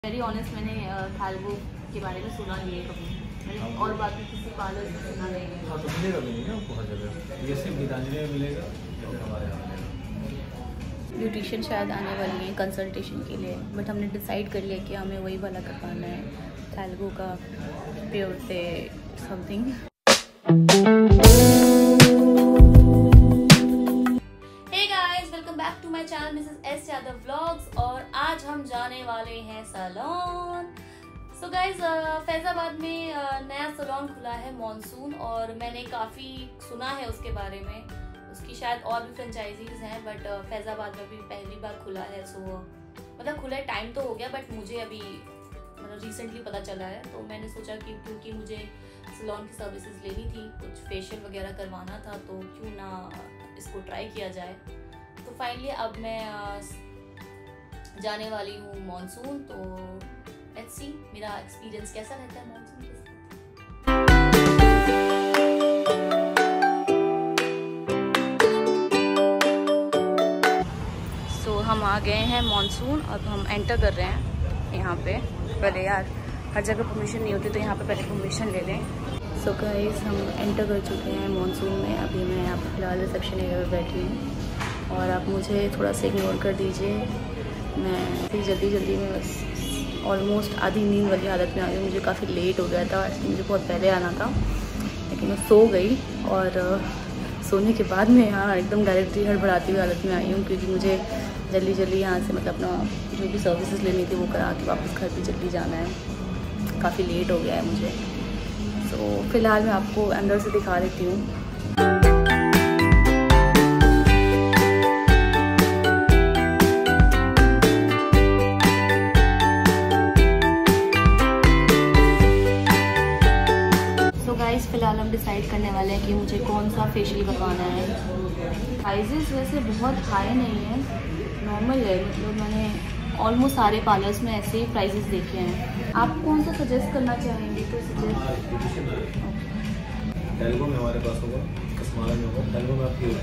Very honest, मैंने Thalgo के बारे में सुना नहीं है कभी, मैंने और बाकी किसी पार्लर से सुना नहीं है। हाँ तो मिलेगा भी नहीं ना आपको हर जगह, ये सिर्फ गीतांजलि में मिलेगा और हमारे यहाँ मिलेगा। ब्यूटिशियन शायद आने वाली है कंसल्टेशन के लिए, बट हमने डिसाइड कर लिया कि हमें वही वाला करवाना है, थालगो का प्योर से something. Back to my channel Mrs S Yadav vlogs, और आज हम जाने वाले हैं सैलून। सो गाइज, फैज़ाबाद में नया सैलून खुला है मॉनसून, और मैंने काफ़ी सुना है उसके बारे में। उसकी शायद और भी फ्रेंचाइजीज हैं, बट फैज़ाबाद में भी पहली बार खुला है। सो मतलब खुला टाइम तो हो गया, बट मुझे अभी मतलब रिसेंटली पता चला है। तो मैंने सोचा कि क्योंकि मुझे सैलून की सर्विसेज लेनी थी, कुछ फेशियल वगैरह करवाना था, तो क्यों ना इसको ट्राई किया जाए। तो फाइनली अब मैं जाने वाली हूँ मॉनसून, तो लेट्स सी मेरा एक्सपीरियंस कैसा रहता है मॉनसून के साथ। सो हम आ गए हैं मॉनसून, अब हम एंटर कर रहे हैं यहाँ पे। पहले यार हर जगह परमिशन नहीं होती, तो यहाँ पे पहले परमिशन ले लें। सो गाइस, हम एंटर कर चुके हैं मॉनसून में। अभी मैं यहाँ पे फिलहाल रिसेप्शन एरिया में बैठी हूँ, और आप मुझे थोड़ा सा इग्नोर कर दीजिए। मैं जल्दी में बस ऑलमोस्ट आधी नींद वाली हालत में आ गई। मुझे काफ़ी लेट हो गया था, मुझे बहुत पहले आना था, लेकिन मैं सो गई। और सोने के बाद मैं यहाँ एकदम डायरेक्टली हड़बड़ाती हुई हालत में आई हूँ, क्योंकि मुझे जल्दी यहाँ से मतलब अपना जो भी सर्विसेज लेनी थी वो करा के वापस घर भी जल्दी जाना है। काफ़ी लेट हो गया है मुझे। तो फ़िलहाल मैं आपको अंदर से दिखा देती हूँ। फिलहाल हम डिसाइड करने वाले हैं कि मुझे कौन सा फेशियल करवाना है। प्राइजेस वैसे बहुत हाई नहीं है, नॉर्मल है। मतलब मैंने ऑलमोस्ट सारे पार्लर्स में ऐसे ही प्राइजेस देखे हैं। आप कौन सा सजेस्ट करना चाहेंगे? तो सजेस्ट तेलुगु में हमारे पास होगा, कस्माला में होगा। तेलुगु में आपकी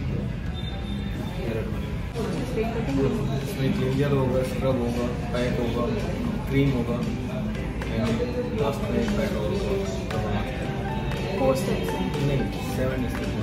इसमें जिंजर होगा, स्क्रब होगा, पैक होगा, क्रीम होगा, लास्ट में पैक होगा। नहीं, 7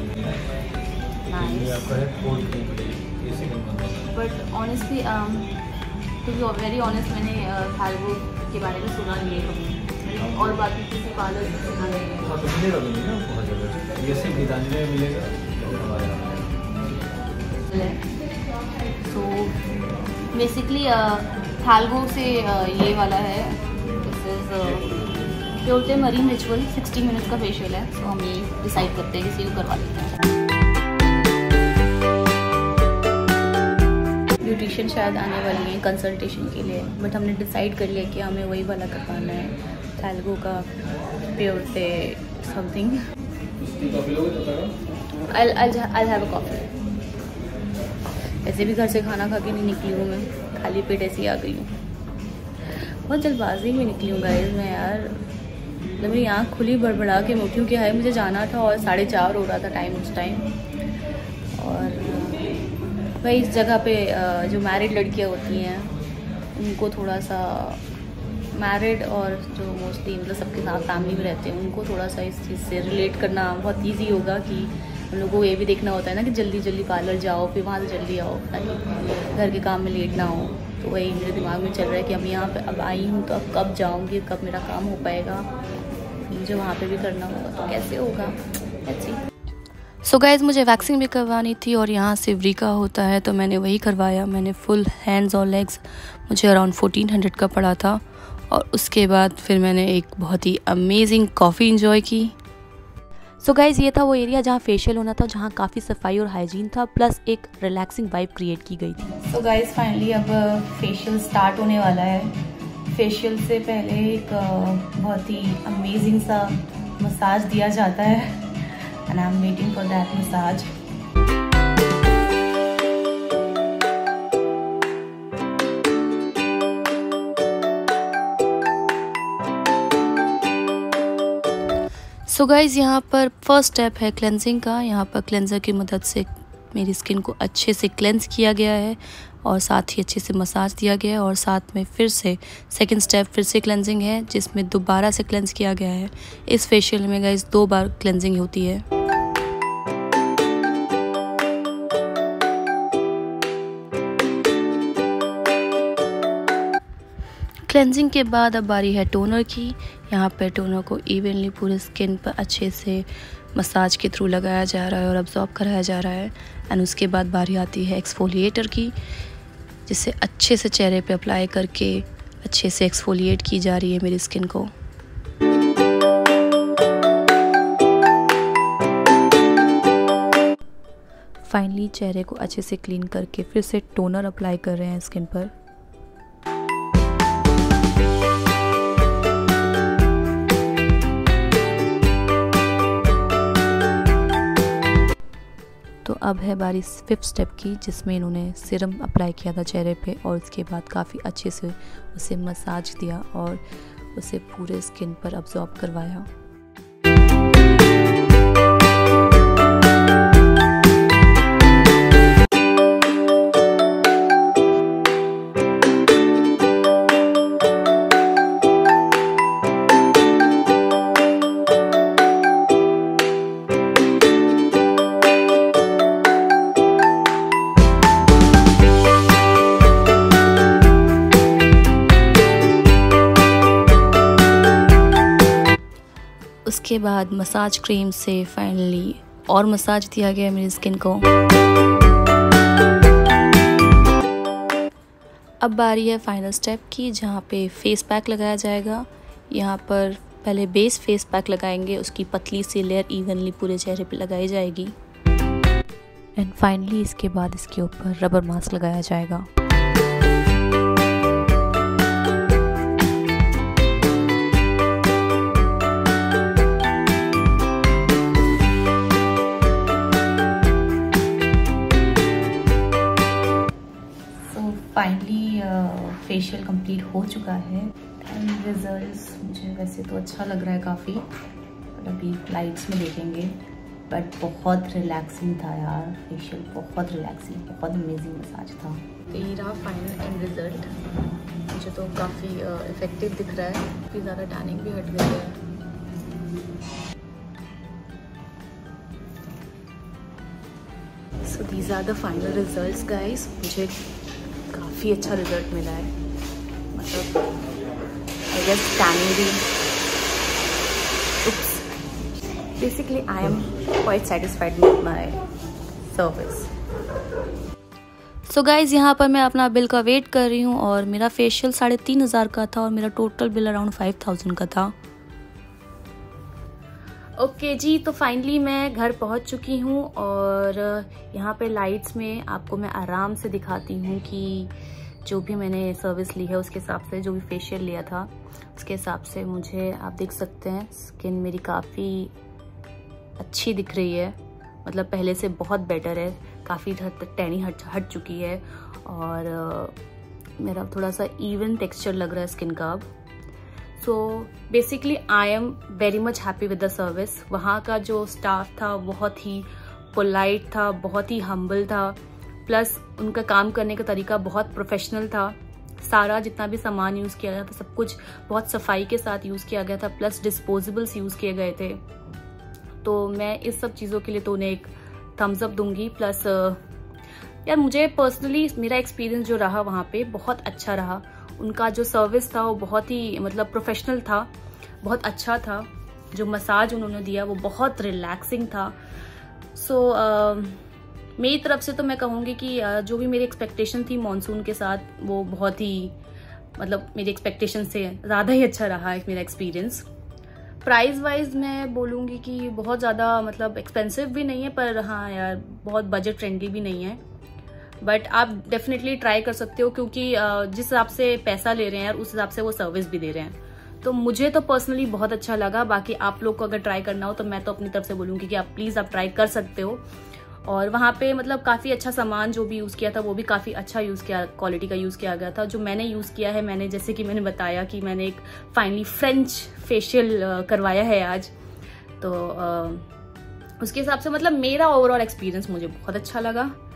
but honestly to be very honest, मैंने थालगो के बारे में सुना नहीं है कभी, और बाकी किसी पार्लर से सुना नहीं है। हाँ तो मिलेगा भी नहीं ना आपको हर जगह, ये सिर्फ गीतांजलि में मिलेगा और हमारे यहाँ मिलेगा। तो बेसिकली थालगो से ये वाला है, दिस इज बोलते हैं मरीन रिचुअल। 60 मिनट्स का फेशियल है। तो हम ये डिसाइड करते हैं किसी को करवा लेते हैं। ब्यूटिशियन शायद आने वाली है कंसल्टेशन के लिए, बट हमने डिसाइड कर लिया कि हमें वही वाला करवाना है, थालगो का प्योर से something. I'll have a coffee। ऐसे भी घर से खाना खा के नहीं निकली हूँ मैं, खाली पेट ऐसे ही आ गई हूँ। बहुत जल्दबाजी में निकली हूँ गाइस मैं यार। मतलब मेरी आँख खुली बड़बड़ा के मुँह, क्योंकि हाय मुझे जाना था और 4:30 हो रहा था टाइम उस टाइम। और भाई इस जगह पे जो मैरिड लड़कियाँ होती हैं उनको थोड़ा सा, मैरिड और जो मोस्टली मतलब सबके साथ फैमिली में रहते हैं, उनको थोड़ा सा इस चीज़ से रिलेट करना बहुत ईजी होगा। कि उन लोगों को ये भी देखना होता है ना कि जल्दी पार्लर जाओ, फिर वहाँ से जल्दी आओ, ताकि घर के काम में लेट ना हो। तो वही मेरे दिमाग में चल रहा है कि अब यहाँ पे अब आई हूँ, तो अब कब जाऊँगी, कब मेरा काम हो पाएगा, मुझे वहाँ पे भी करना होगा, तो कैसे होगा। अच्छी सो गाइज, मुझे वैक्सिंग भी करवानी थी, और यहाँ से व्रीका होता है, तो मैंने वही करवाया। मैंने फुल हैंड्स और लेग्स, मुझे अराउंड 1400 का पड़ा था। और उसके बाद फिर मैंने एक बहुत ही अमेजिंग कॉफ़ी इंजॉय की। सो गाइज़, ये था वो एरिया जहाँ फेशियल होना था, जहाँ काफ़ी सफाई और हाइजीन था, प्लस एक रिलैक्सिंग वाइब क्रिएट की गई थी। सो गाइज़, फाइनली अब फेशियल स्टार्ट होने वाला है। फेशियल से पहले एक बहुत ही अमेजिंग सा मसाज दिया जाता है, and I am waiting for that massage. So guys, यहाँ पर फर्स्ट स्टेप है क्लेंजिंग का। यहाँ पर क्लेंजर की मदद से मेरी स्किन को अच्छे से क्लेंस किया गया है, और साथ ही अच्छे से मसाज दिया गया है। और साथ में फिर से सेकंड स्टेप फिर से क्लेंजिंग है, जिसमें दोबारा से क्लेंज किया गया है। इस फेशियल में गाइस 2 बार क्लेंजिंग होती है। क्लेंजिंग के बाद अब बारी है टोनर की। यहाँ पर टोनर को इवनली पूरे स्किन पर अच्छे से मसाज के थ्रू लगाया जा रहा है और अब्जॉर्ब कराया जा रहा है। एंड उसके बाद बारी आती है एक्सफोलिएटर की, जिसे अच्छे से चेहरे पे अप्लाई करके अच्छे से एक्सफोलिएट की जा रही है मेरी स्किन को। फाइनली चेहरे को अच्छे से क्लीन करके फिर से टोनर अप्लाई कर रहे हैं स्किन पर। तो अब है बारी 5th स्टेप की, जिसमें इन्होंने सीरम अप्लाई किया था चेहरे पे और उसके बाद काफ़ी अच्छे से उसे मसाज दिया और उसे पूरे स्किन पर अब्जॉर्ब करवाया। उसके बाद मसाज क्रीम से फाइनली और मसाज दिया गया मेरी स्किन को। अब बारी है फाइनल स्टेप की, जहाँ पे फेस पैक लगाया जाएगा। यहाँ पर पहले बेस फेस पैक लगाएंगे, उसकी पतली सी लेयर इवनली पूरे चेहरे पे लगाई जाएगी। एंड फाइनली इसके बाद इसके ऊपर रबर मास्क लगाया जाएगा। फाइनली फेशियल कंप्लीट हो चुका है एंड रिजल्ट्स मुझे वैसे तो अच्छा लग रहा है काफ़ी, बट अभी लाइट्स में देखेंगे। बट बहुत रिलैक्सिंग था यार फेशियल, बहुत रिलैक्सिंग, बहुत अमेजिंग मसाज था। ये रहा फाइनल एंड रिजल्ट। मुझे तो काफ़ी इफेक्टिव दिख रहा है, काफ़ी ज़्यादा टैनिंग भी हट गई है। So these are the final results guys. मुझे काफ़ी अच्छा रिजल्ट मिला है, मतलब आई गेस टैनिंग भी। Basically I am quite satisfied with my service. So guys यहाँ पर मैं अपना बिल का वेट कर रही हूँ और मेरा फेशियल 3500 का था और मेरा टोटल बिल अराउंड 5000 का था। ओके जी, तो फाइनली मैं घर पहुंच चुकी हूं और यहाँ पे लाइट्स में आपको मैं आराम से दिखाती हूँ कि जो भी मैंने सर्विस ली है उसके हिसाब से, जो भी फेशियल लिया था उसके हिसाब से मुझे आप देख सकते हैं स्किन मेरी काफ़ी अच्छी दिख रही है। मतलब पहले से बहुत बेटर है, काफ़ी हद तक टैनी हट चुकी है और मेरा थोड़ा सा इवन टेक्सचर लग रहा है स्किन का अब। So basically I am very much happy with the service. वहाँ का जो स्टाफ था बहुत ही पोलाइट था, बहुत ही हम्बल था, प्लस उनका काम करने का तरीका बहुत प्रोफेशनल था। सारा जितना भी सामान यूज़ किया गया था सब कुछ बहुत सफाई के साथ यूज़ किया गया था, प्लस डिस्पोजेबल्स यूज़ किए गए थे। तो मैं इस सब चीज़ों के लिए तो उन्हें एक थम्स अप दूंगी। प्लस यार मुझे पर्सनली मेरा एक्सपीरियंस जो रहा वहाँ पे बहुत अच्छा रहा। उनका जो सर्विस था वो बहुत ही मतलब प्रोफेशनल था, बहुत अच्छा था। जो मसाज उन्होंने दिया वो बहुत रिलैक्सिंग था। सो मेरी तरफ से तो मैं कहूँगी कि जो भी मेरी एक्सपेक्टेशन थी मॉनसून के साथ वो बहुत ही मतलब मेरी एक्सपेक्टेशन से ज़्यादा ही अच्छा रहा है मेरा एक्सपीरियंस। प्राइस वाइज मैं बोलूँगी कि बहुत ज़्यादा मतलब एक्सपेंसिव भी नहीं है, पर हाँ यार बहुत बजट फ्रेंडली भी नहीं है। बट आप डेफिनेटली ट्राई कर सकते हो, क्योंकि जिस हिसाब से पैसा ले रहे हैं उस हिसाब से वो सर्विस भी दे रहे हैं। तो मुझे तो पर्सनली बहुत अच्छा लगा। बाकी आप लोग को अगर ट्राई करना हो तो मैं तो अपनी तरफ से बोलूँगी कि आप प्लीज़ आप ट्राई कर सकते हो। और वहाँ पे मतलब काफ़ी अच्छा सामान जो भी यूज़ किया था वो भी काफ़ी अच्छा यूज़ किया, क्वालिटी का यूज़ किया गया था। जो मैंने यूज़ किया है, मैंने जैसे कि मैंने बताया कि मैंने एक फाइनली फ्रेंच फेशियल करवाया है आज, तो उसके हिसाब से मतलब मेरा ओवरऑल एक्सपीरियंस मुझे बहुत अच्छा लगा।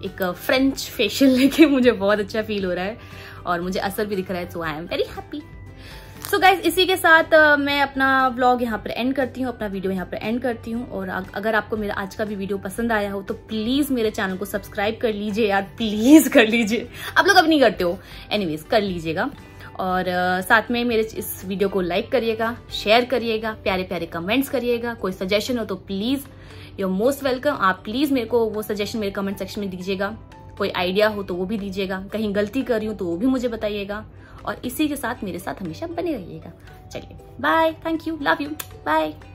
एक फ्रेंच फेशियल लेके मुझे बहुत अच्छा फील हो रहा है और मुझे असर भी दिख रहा है, so I am very happy. So guys, इसी के साथ मैं अपना व्लॉग यहाँ पर एंड करती हूँ, अपना वीडियो यहाँ पर एंड करती हूँ। और अगर आपको मेरा आज का भी वीडियो पसंद आया हो तो प्लीज मेरे चैनल को सब्सक्राइब कर लीजिए यार, प्लीज कर लीजिए। आप लोग अब नहीं करते हो, एनीवेज कर लीजिएगा। और साथ में मेरे इस वीडियो को लाइक करिएगा, शेयर करिएगा, प्यारे प्यारे कमेंट्स करिएगा। कोई सजेशन हो तो please you are most welcome. आप प्लीज मेरे को वो सजेशन मेरे कमेंट सेक्शन में दीजिएगा। कोई आइडिया हो तो वो भी दीजिएगा, कहीं गलती कर रही हूँ तो वो भी मुझे बताइएगा। और इसी के साथ मेरे साथ हमेशा बने रहिएगा। चलिए bye, thank you, love you, bye.